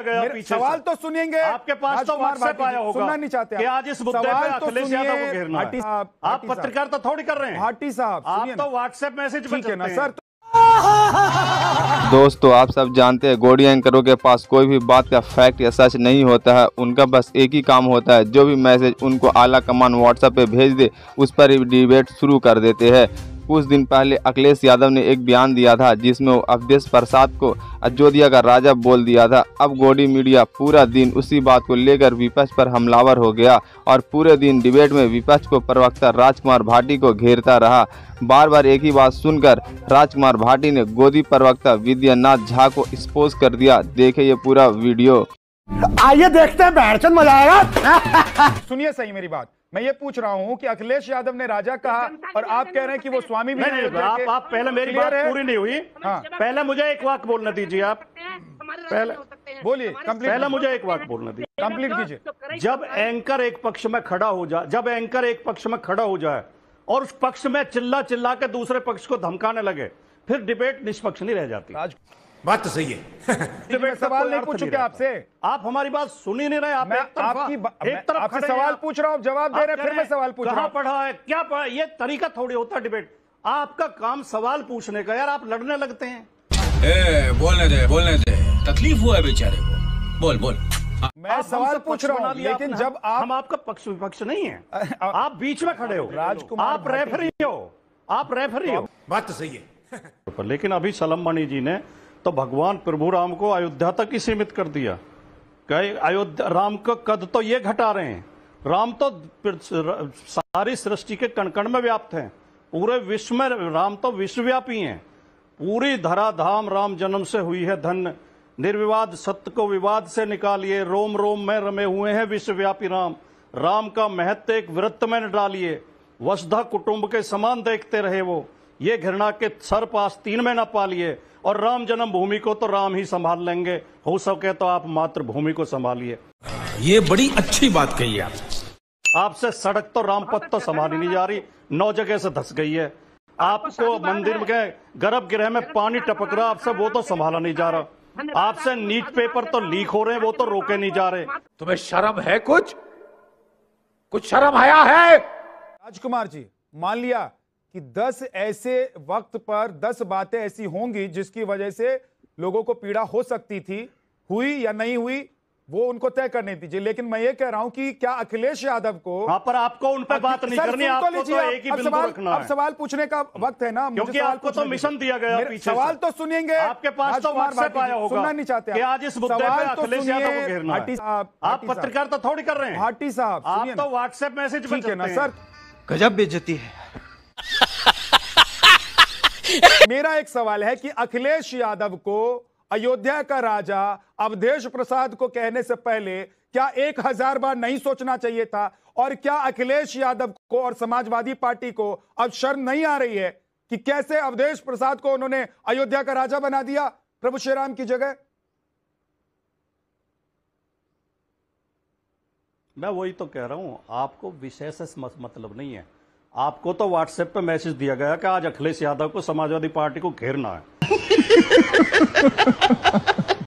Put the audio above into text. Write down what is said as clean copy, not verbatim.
गया पीछे सवाल तो सुनिएंगे। आपके पास तो व्हाट्सएप आया होगा, सुनना नहीं चाहते कि आज इस मुद्दे पे अखिलेश यादव को घेरना है। आप पत्रकारिता थोड़ी कर रहे हैं भाटी साहब, आप तो व्हाट्सएप मैसेज पे ठीक है ना चलते हैं। सर। दोस्तों, आप सब जानते हैं गोडी एंकरों के पास कोई भी बात का फैक्ट या सच नहीं होता है। उनका बस एक ही काम होता है, जो भी मैसेज उनको आला कमान व्हाट्सएप पे भेज दे उस पर ही डिबेट शुरू कर देते हैं। कुछ दिन पहले अखिलेश यादव ने एक बयान दिया था जिसमें वो अवधेश प्रसाद को अयोध्या का राजा बोल दिया था। अब गोडी मीडिया पूरा दिन उसी बात को लेकर विपक्ष पर हमलावर हो गया और पूरे दिन डिबेट में विपक्ष को प्रवक्ता राजकुमार भाटी को घेरता रहा। बार बार एक ही बात सुनकर राजकुमार भाटी ने गोदी प्रवक्ता विद्यानाथ झा को एक्सपोज कर दिया। देखे ये पूरा वीडियो। आइए देखते हैं, बैठचंद मजा आएगा। सुनिए सही मेरी बात, मैं ये पूछ रहा हूँ कि अखिलेश यादव ने राजा कहा और आप कह रहे हैं कि वो स्वामी भी नहीं, आप पहले मेरी बात पूरी नहीं हुई। हाँ। पहले मुझे एक वाक्य बोलने दीजिए। आप पहले बोलिए, पहले मुझे एक वाक्य बोलने दीजिए, कंप्लीट कीजिए। जब एंकर एक पक्ष में खड़ा हो जाए और उस पक्ष में चिल्ला के दूसरे पक्ष को धमकाने लगे, फिर डिबेट निष्पक्ष नहीं रह जाती। बात तो सही है। मैं सवाल नहीं पूछूं क्या आपसे? आप हमारी बात सुन ही नहीं रहे। आप एक तरफ आपसे सवाल पूछ रहा हूं, जवाब दे रहे, फिर मैं सवाल पूछ रहा हूं। पढ़ा है क्या पढ़ा? ये तरीका थोड़ी होता है डिबेट। आपका काम सवाल पूछने का, यार आप लड़ने लगते हैं। बोलने दे, तकलीफ हुआ है बेचारे को। बोल। मैं सवाल पूछ रहा हूं, लेकिन जब हम आपका पक्ष विपक्ष नहीं है, आप बीच में खड़े हो, आप रेफरी हो। बात तो सही है। लेकिन अभी सलम जी ने तो भगवान प्रभु राम को अयोध्या तक ही सीमित कर दिया। अयोध्या राम का कद तो ये घटा रहे हैं। राम तो सारी सृष्टि के कण में व्याप्त हैं। पूरे विश्व में राम तो विश्वव्यापी हैं। पूरी धराधाम राम जन्म से हुई है धन्य। निर्विवाद सत्य को विवाद से निकालिए, रोम रोम में रमे हुए हैं विश्वव्यापी राम। राम का महत्व एक वृत्त में न डालिए, वसुधा कुटुंब के समान देखते रहे वो। ये घृणा के सर्प आस्तीन में न पालिए, और राम जन्म भूमि को तो राम ही संभाल लेंगे। हो सके तो आप मातृभूमि को संभालिए। ये बड़ी अच्छी बात कही आप। आपसे सड़क तो रामपथ तो संभाली नहीं जा रही, 9 जगह से धस गई है। आपको मंदिर के गर्भगृह में पानी टपक रहा, आपसे वो तो संभाला नहीं जा रहा। आपसे नीट पेपर तो लीक हो रहे हैं, वो तो रोके नहीं जा रहे। तुम्हें शर्म है? कुछ शर्म आया है? राजकुमार जी, मान लिया कि 10 ऐसे वक्त पर 10 बातें ऐसी होंगी जिसकी वजह से लोगों को पीड़ा हो सकती थी, हुई या नहीं हुई वो उनको तय करने दीजिए। लेकिन मैं ये कह रहा हूं कि क्या अखिलेश यादव को पर आपको उन पर बात नहीं करनी, आपको तो एक ही बिंदु रखना है। अब सवाल पूछने का वक्त है ना, क्योंकि आपको तो मिशन दिया गया पीछे। सवाल तो सुनिएंगे। आपके पास तो व्हाट्सएप आया होगा, सुनना नहीं चाहते कि आज इस मुद्दे पे अखिलेश यादव को घेरना है। आप पत्रकारिता थोड़ी कर रहे हैं। भाटी साहब, आप तो व्हाट्सएप मैसेज पे ठीक है ना सर। गजब बेइज्जती है। मेरा एक सवाल है कि अखिलेश यादव को अयोध्या का राजा अवधेश प्रसाद को कहने से पहले क्या 1000 बार नहीं सोचना चाहिए था? और क्या अखिलेश यादव को और समाजवादी पार्टी को अब शर्म नहीं आ रही है कि कैसे अवधेश प्रसाद को उन्होंने अयोध्या का राजा बना दिया प्रभु श्री राम की जगह? मैं वही तो कह रहा हूं, आपको विषय से मतलब नहीं है। आपको तो व्हाट्सएप पे मैसेज दिया गया कि आज अखिलेश यादव को समाजवादी पार्टी को घेरना है।